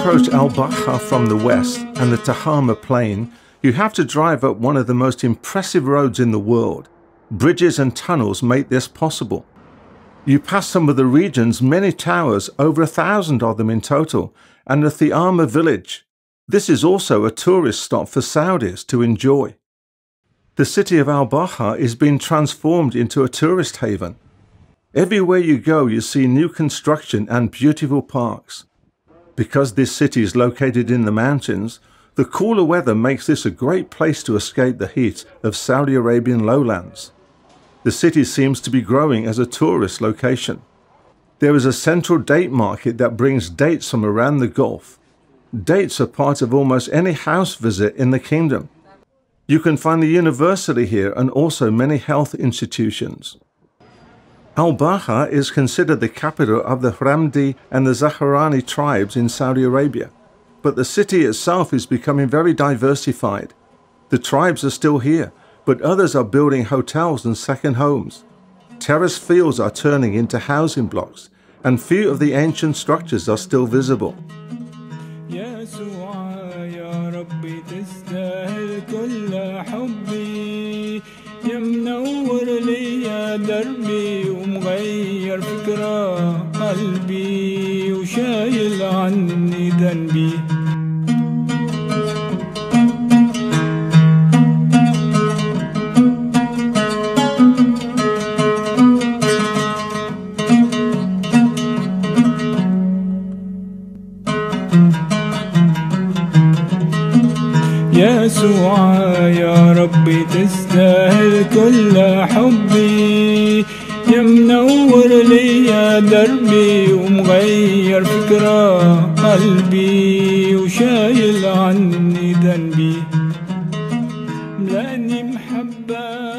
approach Al-Baha from the west and the Tahama Plain, you have to drive up one of the most impressive roads in the world. Bridges and tunnels make this possible. You pass some of the region's many towers, over 1,000 of them in total, and the Thiama village. This is also a tourist stop for Saudis to enjoy. The city of Al-Baha is being transformed into a tourist haven. Everywhere you go, you see new construction and beautiful parks. Because this city is located in the mountains, the cooler weather makes this a great place to escape the heat of Saudi Arabian lowlands. The city seems to be growing as a tourist location. There is a central date market that brings dates from around the Gulf. Dates are part of almost any house visit in the kingdom. You can find the university here and also many health institutions. Al-Baha is considered the capital of the Hramdi and the Zaharani tribes in Saudi Arabia, but the city itself is becoming very diversified. The tribes are still here, but others are building hotels and second homes. Terrace fields are turning into housing blocks, and few of the ancient structures are still visible. يا منور ليا دربي ومغير فكرة قلبي وشايل عني ذنبي يسوع يا ربي تستاهل كل حبي يا منور ليا دربي ومغير فكرة قلبي وشايل عني ذنبي ملاني محبة